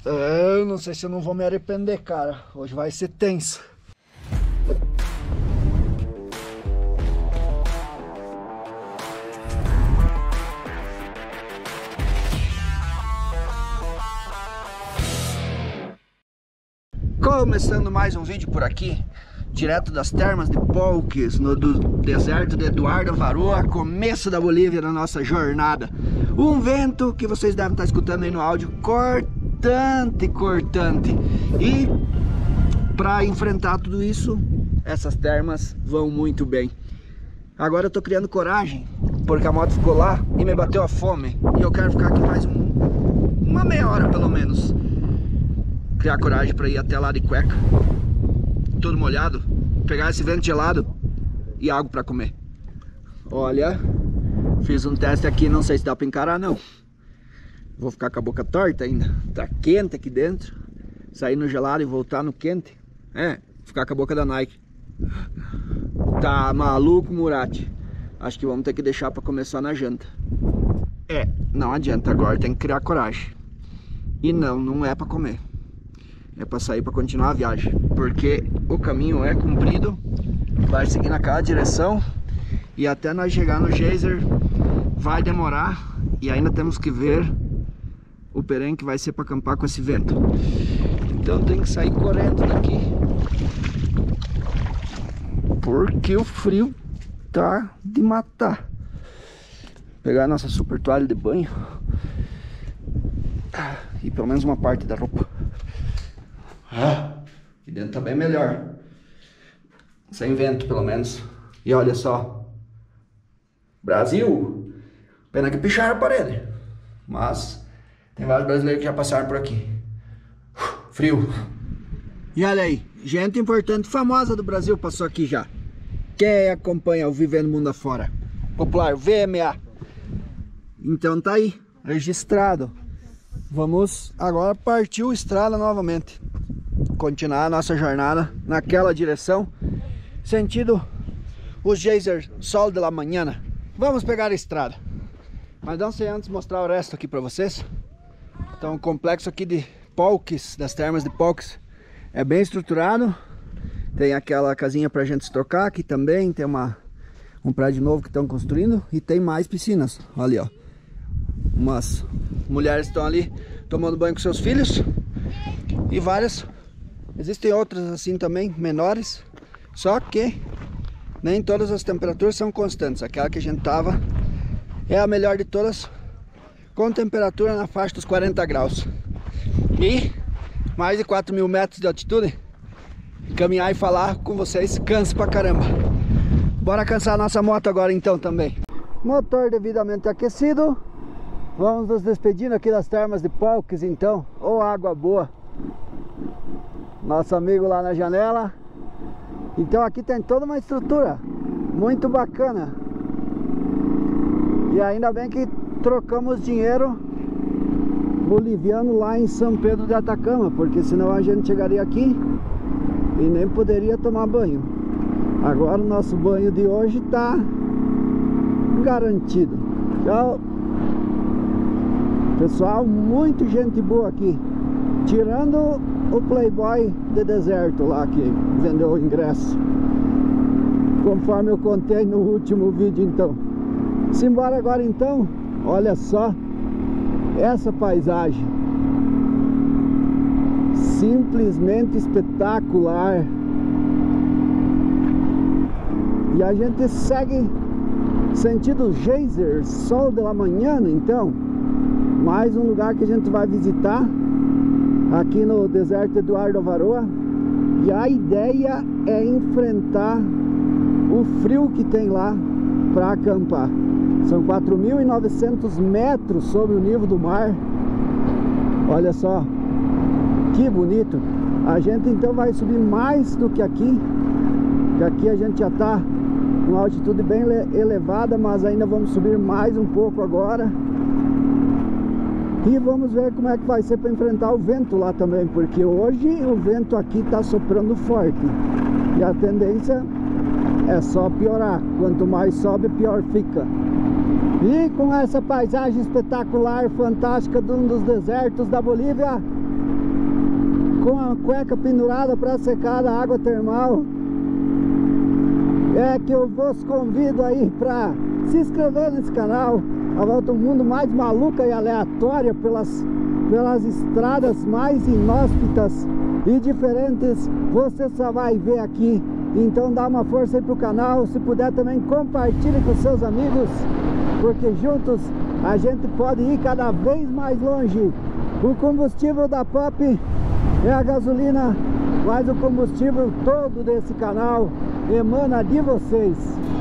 Eu não sei se eu não vou me arrepender, cara. Hoje vai ser tenso. Começando mais um vídeo por aqui, direto das termas de Polques, no deserto de Eduardo Avaroa, começo da Bolívia na nossa jornada. Um vento que vocês devem estar escutando aí no áudio, cortante. E para enfrentar tudo isso, essas termas vão muito bem. Agora eu tô criando coragem, porque a moto ficou lá e me bateu a fome. E eu quero ficar aqui mais uma meia hora pelo menos. Criar coragem para ir até lá de cueca, todo molhado, pegar esse vento gelado e algo para comer. Olha, fiz um teste aqui, não sei se dá para encarar não. Vou ficar com a boca torta ainda, tá quente aqui dentro. Sair no gelado e voltar no quente, ficar com a boca da Nike. Tá maluco, Murat? Acho que vamos ter que deixar para começar na janta. Não adianta, agora tem que criar coragem. E não é para comer. É para sair, para continuar a viagem, porque o caminho é comprido, vai seguir naquela direção e até nós chegar no geyser vai demorar e ainda temos que ver o perrengue que vai ser para acampar com esse vento. Então tem que sair correndo daqui, porque o frio tá de matar. Pegar a nossa super toalha de banho e pelo menos uma parte da roupa. Aqui dentro tá bem melhor, sem vento pelo menos. E olha só, Brasil, pena que picharam a parede, mas tem vários brasileiros que já passaram por aqui. Frio. E olha aí, gente importante, famosa do Brasil passou aqui já. Quem acompanha o Vivendo Mundo Afora, popular VMA. Então tá aí, registrado. Vamos agora partir o estrada novamente, continuar a nossa jornada naquela direção, sentido o geyser Sol de la Manhã. Vamos pegar a estrada, mas não sei antes mostrar o resto aqui para vocês. Então o complexo aqui de Polques, das termas de Polques, é bem estruturado. Tem aquela casinha para a gente se trocar aqui também, tem um prédio novo que estão construindo e tem mais piscinas. Olha ali, ó, umas mulheres estão ali tomando banho com seus filhos e várias. Existem outras assim também, menores, só que nem todas as temperaturas são constantes. Aquela que a gente tava é a melhor de todas, com temperatura na faixa dos 40 graus. E mais de 4.000 metros de altitude, caminhar e falar com vocês cansa pra caramba. Bora cansar a nossa moto agora então também. Motor devidamente aquecido. Vamos nos despedindo aqui das termas de Polques então. Ô, água boa. Nosso amigo lá na janela. Então aqui tem toda uma estrutura muito bacana. E ainda bem que trocamos dinheiro boliviano lá em São Pedro de Atacama, porque senão a gente chegaria aqui e nem poderia tomar banho. Agora o nosso banho de hoje tá garantido. Tchau. Pessoal, muito gente boa aqui, tirando o playboy de deserto lá que vendeu o ingresso, conforme eu contei no último vídeo. Então simbora agora então. Olha só essa paisagem, simplesmente espetacular. E a gente segue sentido geyser Sol de la Manhã. Então mais um lugar que a gente vai visitar aqui no deserto Eduardo Avaroa. E a ideia é enfrentar o frio que tem lá para acampar. São 4.900 metros sobre o nível do mar. Olha só que bonito. A gente então vai subir mais do que aqui, que aqui a gente já está com altitude bem elevada, mas ainda vamos subir mais um pouco agora. E vamos ver como é que vai ser para enfrentar o vento lá também, porque hoje o vento aqui está soprando forte e a tendência é só piorar. Quanto mais sobe, pior fica. E com essa paisagem espetacular, fantástica de um dos desertos da Bolívia, com a cueca pendurada para secar da água termal, é que eu vos convido aí para se inscrever nesse canal. A volta ao mundo mais maluca e aleatória pelas estradas mais inóspitas e diferentes, você só vai ver aqui. Então dá uma força aí pro canal, se puder também compartilhe com seus amigos, porque juntos a gente pode ir cada vez mais longe. O combustível da Pop é a gasolina, mas o combustível todo desse canal emana de vocês.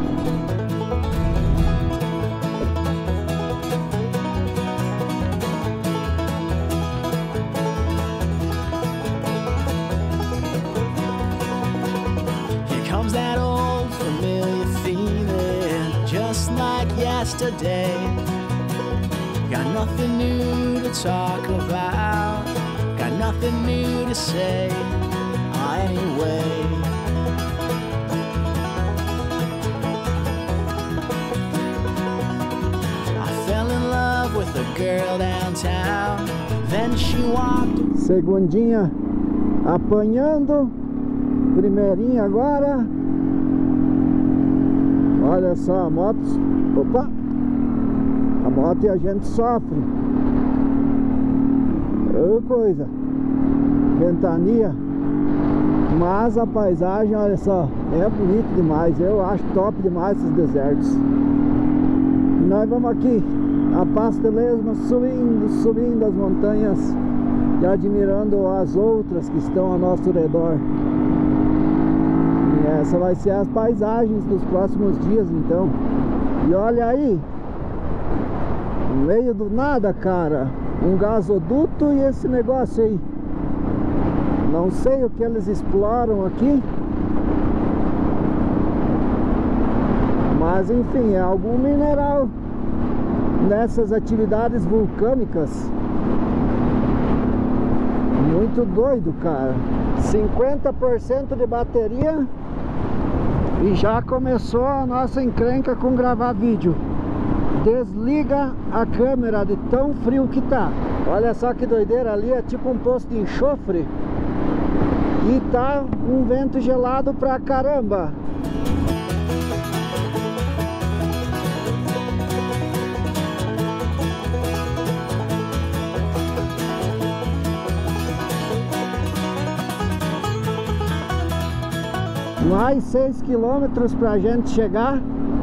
That old familiar feeling, just like yesterday. Got nothing new to talk about, got nothing new to say anyway. I fell in love with a girl downtown, then she walked. Segundinha apanhando, primeirinha agora. Olha só a moto. Opa! A moto e a gente sofre. É coisa. Ventania. Mas a paisagem, olha só, é bonito demais. Eu acho top demais esses desertos. E nós vamos aqui a pasto mesmo, subindo as montanhas e admirando as outras que estão ao nosso redor. Essa vai ser as paisagens dos próximos dias, então. E olha aí, no meio do nada, cara, um gasoduto e esse negócio aí. Não sei o que eles exploram aqui, mas enfim, é algum mineral nessas atividades vulcânicas. Muito doido, cara. 50% de bateria e já começou a nossa encrenca com gravar vídeo. Desliga a câmera de tão frio que tá. Olha só que doideira, ali é tipo um posto de enxofre e tá um vento gelado pra caramba. Mais 6 quilômetros pra gente chegar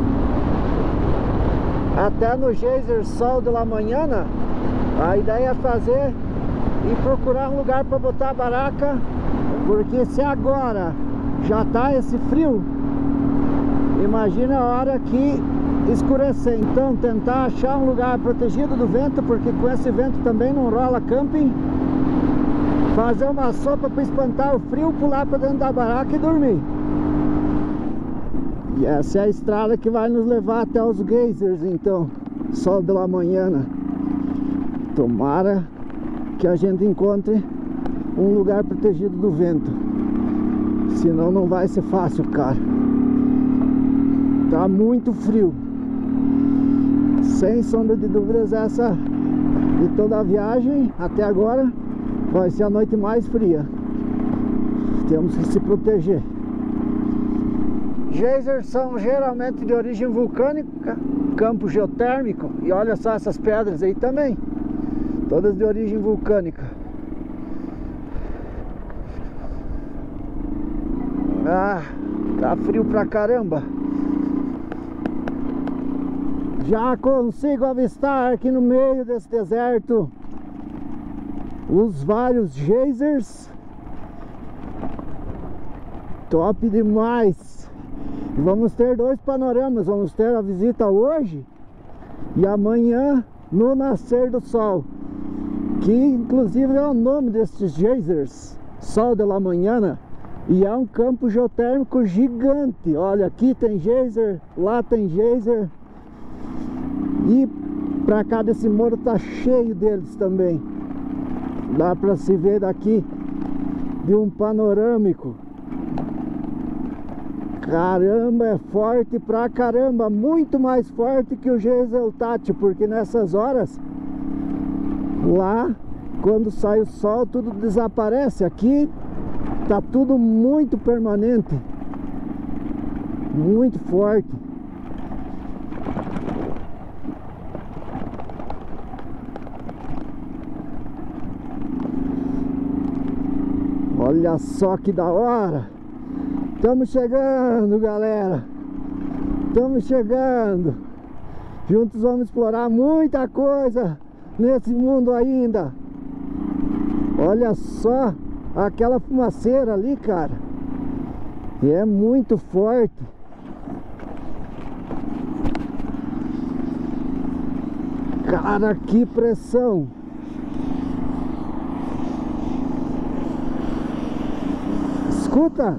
até no geyser Sol de la Manhana. A ideia é fazer e procurar um lugar para botar a baraca, porque se agora já tá esse frio, imagina a hora que escurecer. Então tentar achar um lugar protegido do vento, porque com esse vento também não rola camping. Fazer uma sopa para espantar o frio, pular para dentro da baraca e dormir. E essa é a estrada que vai nos levar até os geysers, então, Sol de la Manhana. Tomara que a gente encontre um lugar protegido do vento, senão não vai ser fácil, cara. Tá muito frio. Sem sombra de dúvidas, essa de toda a viagem até agora vai ser a noite mais fria. Temos que se proteger. Geysers são geralmente de origem vulcânica, campo geotérmico. E olha só essas pedras aí também, todas de origem vulcânica. Ah, tá frio pra caramba. Já consigo avistar aqui no meio desse deserto os vários geysers. Top demais. E vamos ter dois panoramas. Vamos ter a visita hoje e amanhã no nascer do sol, que inclusive é o nome desses geysers, Sol de la Manhana. E é um campo geotérmico gigante. Olha, aqui tem geyser, lá tem geyser. E pra cá desse morro tá cheio deles também. Dá pra se ver daqui de um panorâmico. Caramba, é forte pra caramba. Muito mais forte que o geyser Tátil, porque nessas horas lá quando sai o sol tudo desaparece. Aqui tá tudo muito permanente, muito forte. Olha só que da hora. Estamos chegando, galera. Estamos chegando. Juntos vamos explorar muita coisa nesse mundo ainda. Olha só aquela fumaceira ali, cara. E é muito forte. Cara, que pressão. Escuta.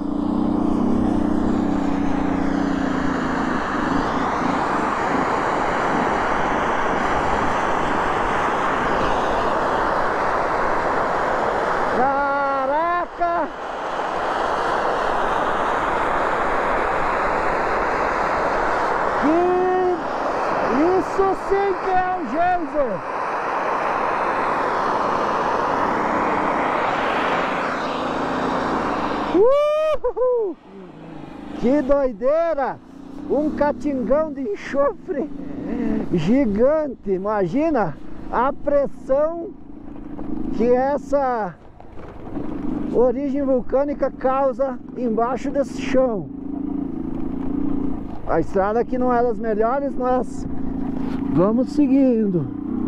Caraca! Isso sim que é um geyser! Que doideira! Um catingão de enxofre gigante. Imagina a pressão que essa origem vulcânica causa embaixo desse chão. A estrada aqui não é das melhores, mas vamos seguindo.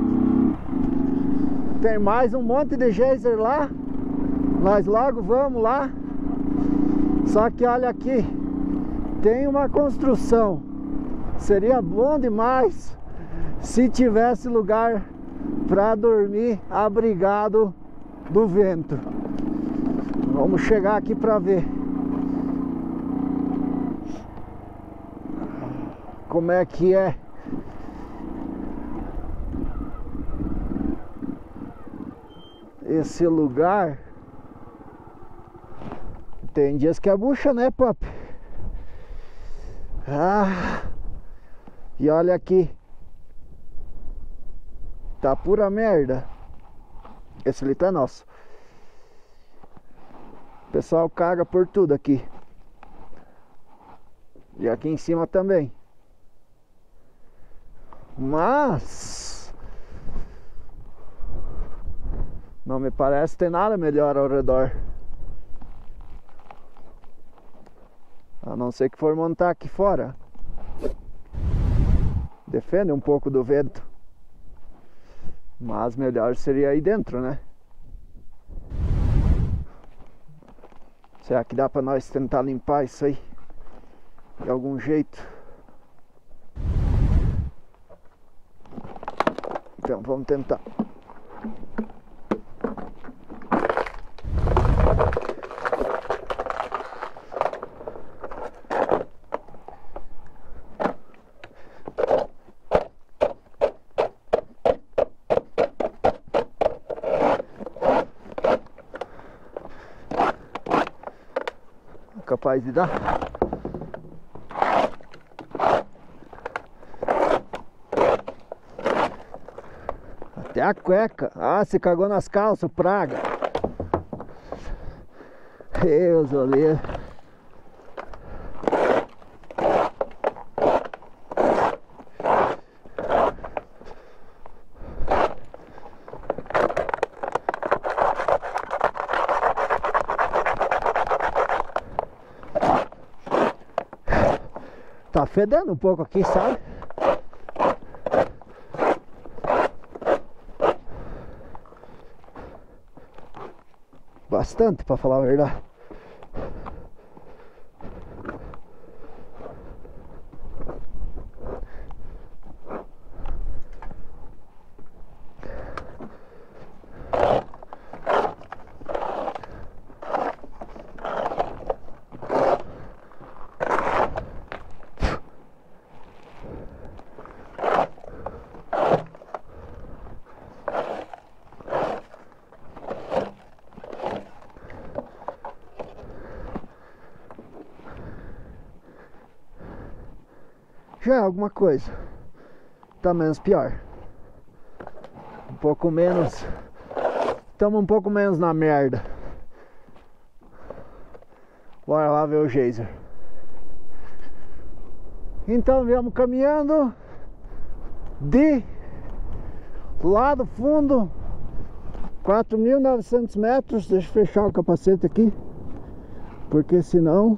Tem mais um monte de geyser lá. Nós logo vamos lá. Só que olha aqui, tem uma construção. Seria bom demais se tivesse lugar para dormir abrigado do vento. Vamos chegar aqui para ver como é que é. Esse lugar. Tem dias que é bucha, né, Pop? Ah, e olha aqui. Tá pura merda. Esse ali tá nosso. O pessoal caga por tudo aqui. E aqui em cima também. Mas não me parece ter nada melhor ao redor. A não ser que for montar aqui fora. Defende um pouco do vento. Mas melhor seria aí dentro, né? Será que dá pra nós tentar limpar isso aí? De algum jeito? Então vamos tentar. Capaz de dar. Até a cueca. Ah, se cagou nas calças, praga. Deus, olha. Tá fedendo um pouco aqui, sabe? Bastante, pra falar a verdade. Já é alguma coisa. Tá menos pior. Um pouco menos Estamos um pouco menos na merda. Bora lá ver o geyser. Então viemos caminhando de lá do fundo, 4.900 metros. Deixa eu fechar o capacete aqui, porque senão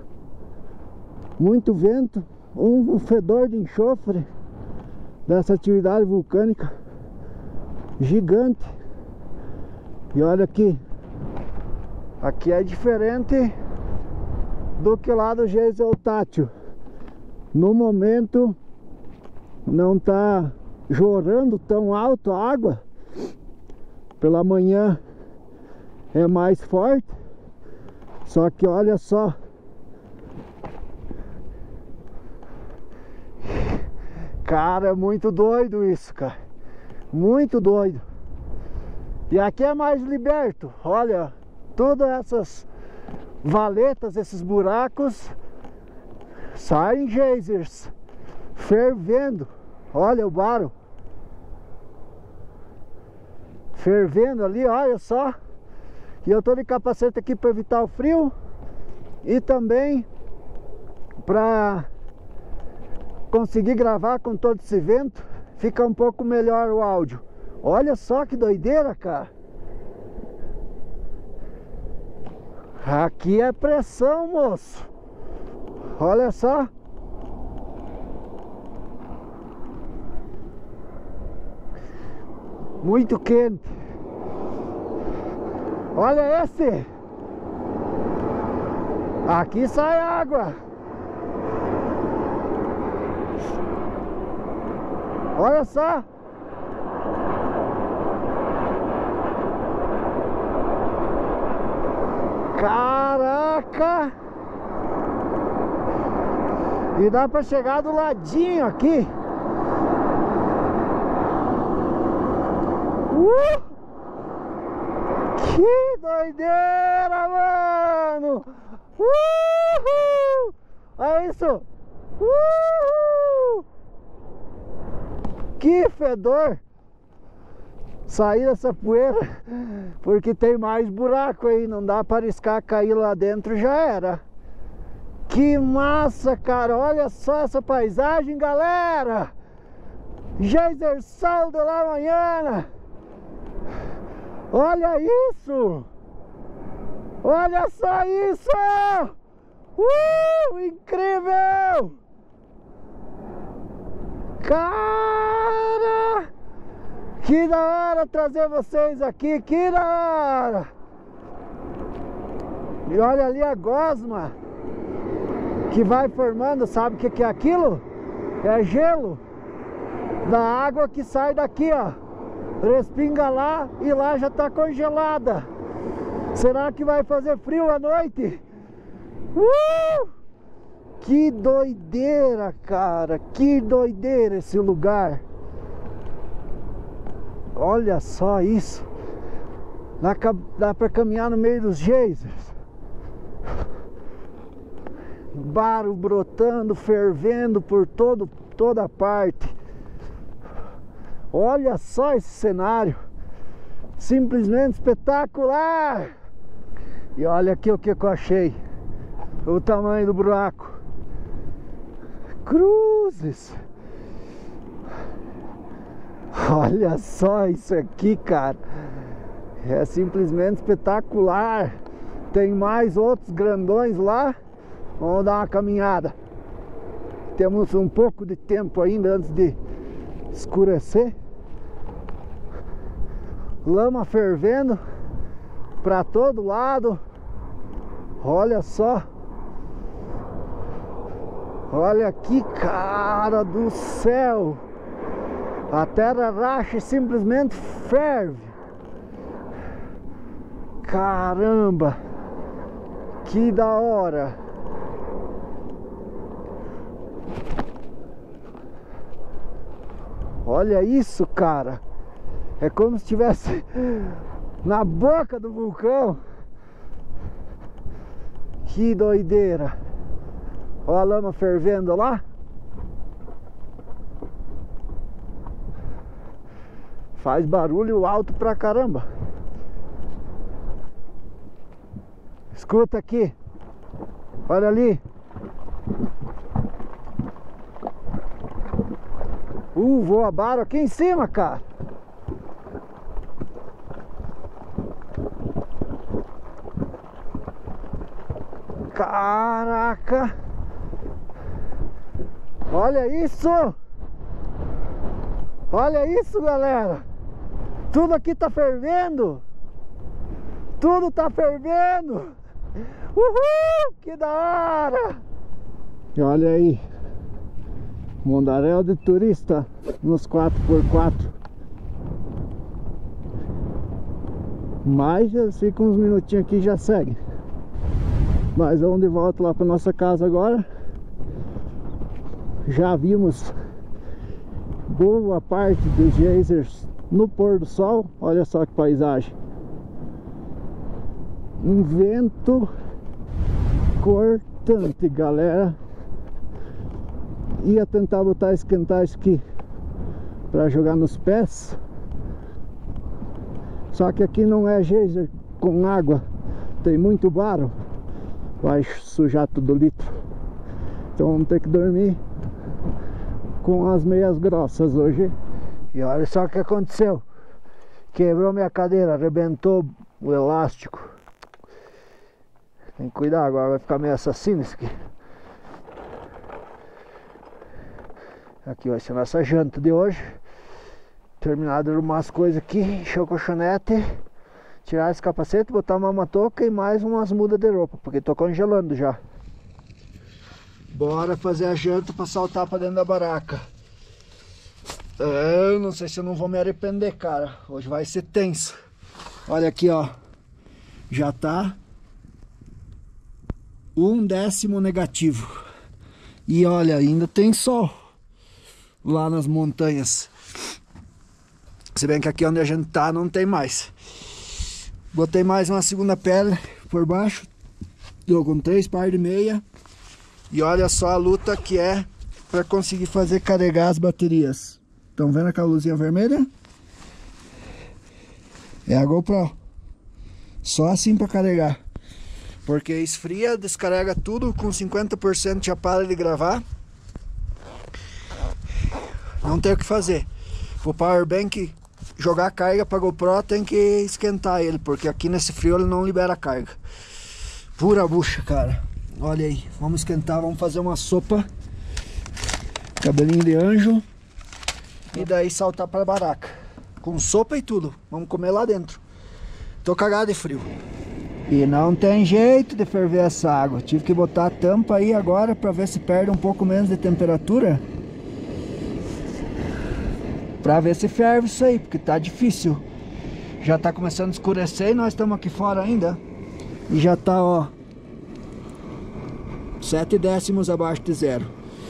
muito vento, um fedor de enxofre dessa atividade vulcânica gigante. E olha aqui, aqui é diferente do que lá do geyser Tátil. No momento não tá jorrando tão alto a água. Pela manhã é mais forte. Só que olha só, cara, é muito doido isso, cara. Muito doido. E aqui é mais liberto. Olha, todas essas valetas, esses buracos, saem geysers fervendo. Olha o barro fervendo ali, olha só. E eu tô de capacete aqui para evitar o frio e também para conseguir gravar com todo esse vento. Fica um pouco melhor o áudio. Olha só que doideira, cara. Aqui é pressão, moço. Olha só. Muito quente. Olha esse. Aqui sai água. Olha só. Caraca. E dá pra chegar do ladinho aqui. Que doideira, mano! Olha isso! Que fedor! Sair dessa poeira, porque tem mais buraco aí, não dá para arriscar cair lá dentro, já era. Que massa, cara! Olha só essa paisagem, galera! Geyser Sol de la Manhã! Olha isso! Olha só isso! Incrível! Cara! Que da hora trazer vocês aqui! Que da hora! E olha ali a gosma que vai formando, sabe o que é aquilo? É gelo da água que sai daqui, ó. Respinga lá e lá já tá congelada. Será que vai fazer frio à noite? Que doideira, cara. Que doideira esse lugar. Olha só isso. Dá pra caminhar no meio dos geysers. Barro brotando, fervendo por toda parte. Olha só esse cenário, simplesmente espetacular. E olha aqui o que eu achei, o tamanho do buraco. Cruzes. Olha só isso aqui, cara. É simplesmente espetacular. Tem mais outros grandões lá. Vamos dar uma caminhada. Temos um pouco de tempo ainda antes de escurecer. Lama fervendo para todo lado. Olha só. Olha aqui, cara do céu. A terra racha e simplesmente ferve. Caramba. Que da hora. Olha isso, cara. É como se estivesse na boca do vulcão. Que doideira. Olha a lama fervendo lá. Faz barulho alto pra caramba. Escuta aqui. Olha ali. Voabaram aqui em cima, cara. Caraca. Olha isso. Olha isso, galera. Tudo aqui tá fervendo. Tudo tá fervendo. Uhul, que da hora. E olha aí, mundaréu de turista nos 4x4. Mas eles ficam uns minutinhos aqui e já segue. Nós vamos de volta lá para nossa casa agora. Já vimos boa parte dos geysers no pôr do sol. Olha só que paisagem. Um vento cortante, galera. Ia tentar botar esquentar isso aqui para jogar nos pés. Só que aqui não é geyser com água, tem muito barro, vai sujar tudo o litro. Então vamos ter que dormir com as meias grossas hoje. E olha só o que aconteceu. Quebrou minha cadeira, arrebentou o elástico. Tem que cuidar, agora vai ficar meio assassino isso aqui. Aqui vai ser a nossa janta de hoje. Terminado de arrumar as coisas aqui, encher o colchonete, tirar esse capacete, botar uma matouca e mais umas mudas de roupa, porque tô congelando já. Bora fazer a janta para saltar para dentro da baraca. Eu não sei se eu não vou me arrepender, cara. Hoje vai ser tenso. Olha aqui, ó. Já tá 1/10 negativo. E olha, ainda tem sol lá nas montanhas. Se bem que aqui onde a gente tá não tem mais. Botei mais uma segunda pele por baixo. Tô com 3 pares de meia. E olha só a luta que é para conseguir fazer carregar as baterias. Estão vendo aquela luzinha vermelha? É a GoPro. Só assim para carregar. Porque esfria, descarrega tudo, com 50% já para de gravar. Não tem o que fazer. O powerbank jogar carga para GoPro tem que esquentar ele, porque aqui nesse frio ele não libera carga. Pura bucha, cara. Olha aí, vamos esquentar, vamos fazer uma sopa. Cabelinho de anjo. E daí saltar para a baraca. Com sopa e tudo. Vamos comer lá dentro. Tô cagado de frio. E não tem jeito de ferver essa água. Tive que botar a tampa aí agora para ver se perde um pouco menos de temperatura. Pra ver se ferve isso aí, porque tá difícil. Já tá começando a escurecer e nós estamos aqui fora ainda. E já tá, ó, 0,7 abaixo de zero.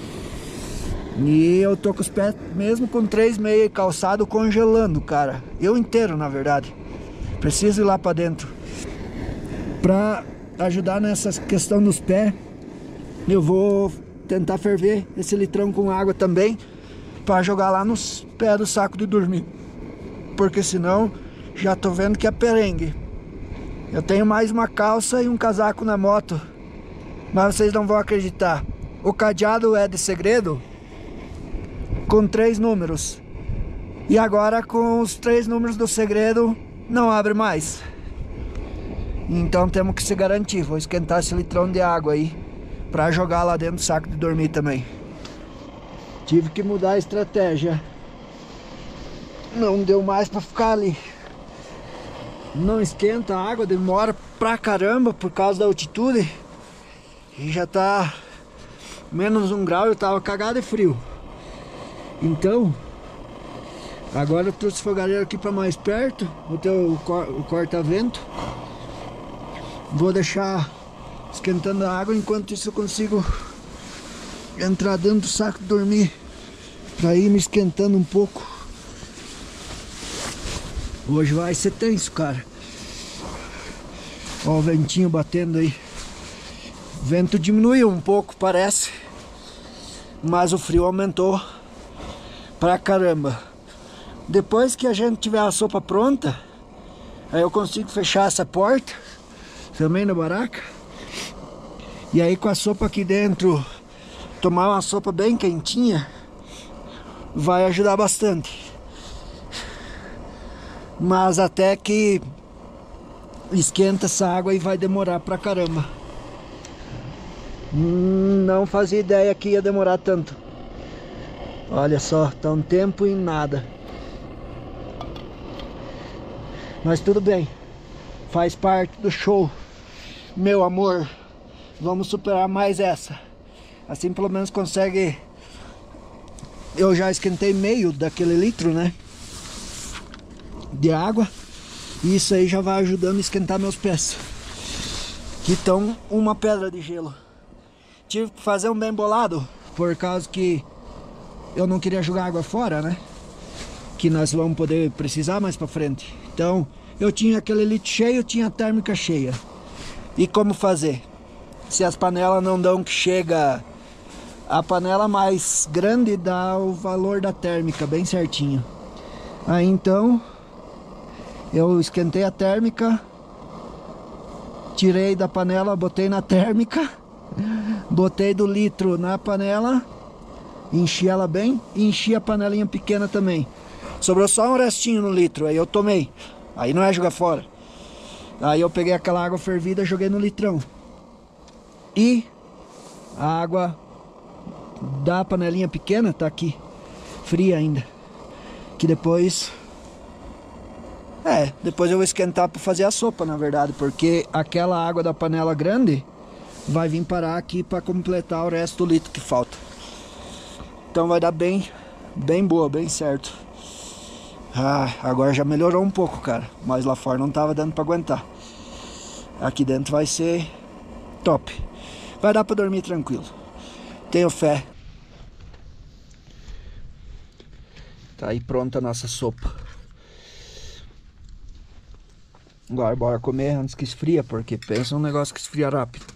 E eu tô com os pés, mesmo com 3,5 calçado, congelando, cara. Eu inteiro, na verdade. Preciso ir lá pra dentro. Pra ajudar nessa questão dos pés, eu vou tentar ferver esse litrão com água também, para jogar lá nos pés do saco de dormir. Porque senão já tô vendo que é perrengue. Eu tenho mais uma calça e um casaco na moto, mas vocês não vão acreditar. O cadeado é de segredo com 3 números. E agora com os 3 números do segredo não abre mais. Então temos que se garantir. Vou esquentar esse litrão de água aí para jogar lá dentro do saco de dormir também. Tive que mudar a estratégia. Não deu mais pra ficar ali. Não esquenta a água, demora pra caramba por causa da altitude. E já tá menos 1 grau, eu tava cagado de frio. Então, agora eu trouxe o fogareiro aqui pra mais perto. Botei o corta-vento. Vou deixar esquentando a água, enquanto isso eu consigo entrar dentro do saco de dormir pra ir me esquentando um pouco. Hoje vai ser tenso, cara. Ó o ventinho batendo aí. O vento diminuiu um pouco, parece, mas o frio aumentou pra caramba. Depois que a gente tiver a sopa pronta, aí eu consigo fechar essa porta, também na baraca. E aí com a sopa aqui dentro, tomar uma sopa bem quentinha vai ajudar bastante. Mas até que esquenta essa água e vai demorar pra caramba. Não fazia ideia que ia demorar tanto. Olha só, tá um tempo e nada. Mas tudo bem, faz parte do show. Meu amor, vamos superar mais essa. Assim pelo menos consegue. Eu já esquentei meio daquele litro, né, de água. E isso aí já vai ajudando a esquentar meus pés, que estão uma pedra de gelo. Tive que fazer um bem bolado, por causa que eu não queria jogar água fora, né, que nós vamos poder precisar mais pra frente. Então eu tinha aquele litro cheio, tinha a térmica cheia. E como fazer? Se as panelas não dão que chega, a panela mais grande dá o valor da térmica bem certinho. Aí então eu esquentei a térmica, tirei da panela, botei na térmica, botei do litro na panela, enchi ela bem e enchi a panelinha pequena também. Sobrou só um restinho no litro, aí eu tomei. Aí não é jogar fora. Aí eu peguei aquela água fervida e joguei no litrão. E a água da panelinha pequena tá aqui, fria ainda. Que depois eu vou esquentar para fazer a sopa, na verdade, porque aquela água da panela grande vai vir parar aqui para completar o resto do litro que falta. Então vai dar bem boa, bem certo. Agora já melhorou um pouco, cara, mas lá fora não tava dando para aguentar. Aqui dentro vai ser top. Vai dar para dormir tranquilo. Tenho fé. Tá aí pronta a nossa sopa. Agora bora comer antes que esfria, porque pensa um negócio que esfria rápido.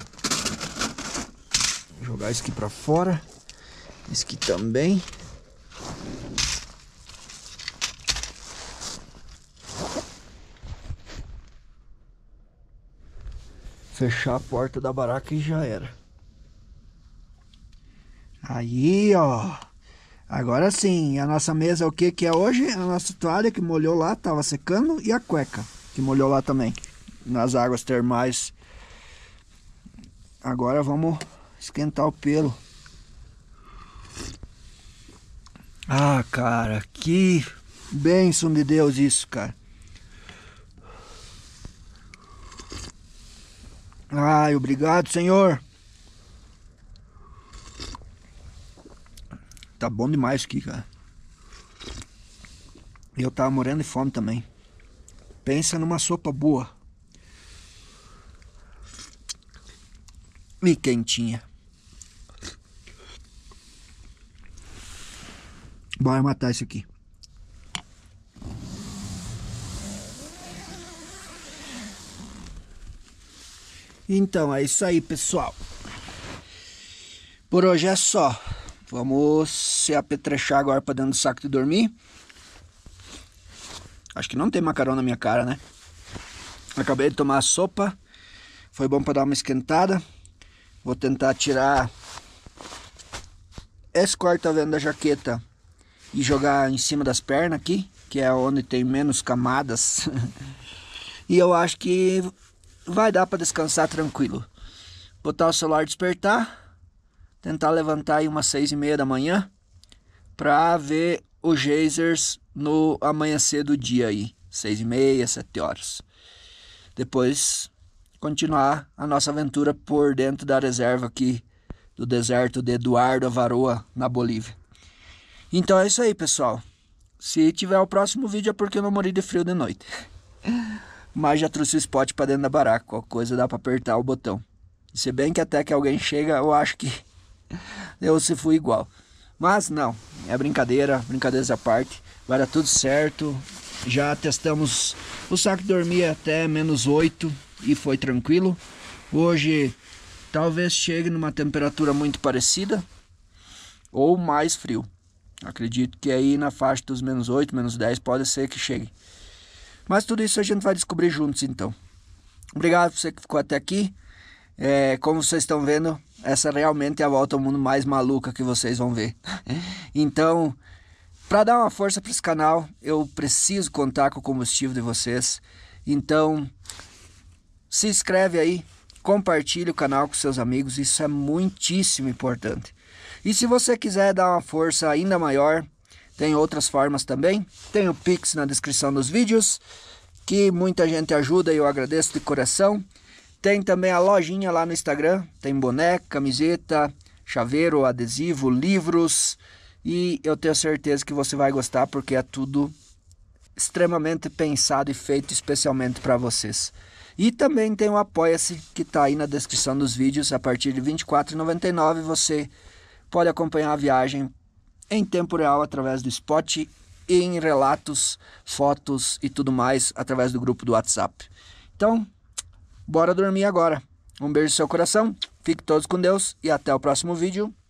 Vou jogar isso aqui pra fora. Isso aqui também. Fechar a porta da baraca e já era. Aí, ó. Agora sim, a nossa mesa, o que é hoje? A nossa toalha que molhou lá, tava secando, e a cueca que molhou lá também, nas águas termais. Agora vamos esquentar o pelo. Cara, que bênção de Deus isso, cara. Obrigado, Senhor. Tá bom demais isso aqui, cara. E eu tava morrendo de fome também. Pensa numa sopa boa. E quentinha. Bora matar isso aqui. Então é isso aí, pessoal. Por hoje é só. Vamos se apetrechar agora pra dentro do saco de dormir. Acho que não tem macarrão na minha cara, né? Acabei de tomar a sopa. Foi bom pra dar uma esquentada. Vou tentar tirar esse corta-vento da jaqueta e jogar em cima das pernas aqui, que é onde tem menos camadas. E eu acho que vai dar pra descansar tranquilo. Botar o celular despertar. Tentar levantar aí umas 6h30 da manhã pra ver os geysers no amanhecer do dia aí, 6h30, 7 horas. Depois continuar a nossa aventura por dentro da reserva aqui do deserto de Eduardo Avaroa, na Bolívia. Então é isso aí, pessoal. Se tiver o próximo vídeo é porque eu não morri de frio de noite. Mas já trouxe o spot pra dentro da baraca, qualquer coisa dá pra apertar o botão. Se bem que até que alguém chega, eu acho que eu se fui igual. Mas não, é brincadeira, brincadeiras à parte. Vai dar tudo certo. Já testamos o saco de dormir até -8 e foi tranquilo. Hoje talvez chegue numa temperatura muito parecida ou mais frio. Acredito que aí na faixa dos -8, -10 pode ser que chegue. Mas tudo isso a gente vai descobrir juntos então. Obrigado por você que ficou até aqui. Como vocês estão vendo, essa realmente é a volta ao mundo mais maluca que vocês vão ver. Então, para dar uma força para esse canal, eu preciso contar com o combustível de vocês. Então, se inscreve aí, compartilhe o canal com seus amigos, isso é muitíssimo importante. E se você quiser dar uma força ainda maior, tem outras formas também. Tem o Pix na descrição dos vídeos, que muita gente ajuda e eu agradeço de coração. Tem também a lojinha lá no Instagram, tem boneca, camiseta, chaveiro, adesivo, livros. E eu tenho certeza que você vai gostar porque é tudo extremamente pensado e feito especialmente para vocês. E também tem o Apoia-se que está aí na descrição dos vídeos. A partir de R$ 24,99 você pode acompanhar a viagem em tempo real através do Spot e em relatos, fotos e tudo mais através do grupo do WhatsApp. Então, bora dormir agora. Um beijo no seu coração, fiquem todos com Deus e até o próximo vídeo.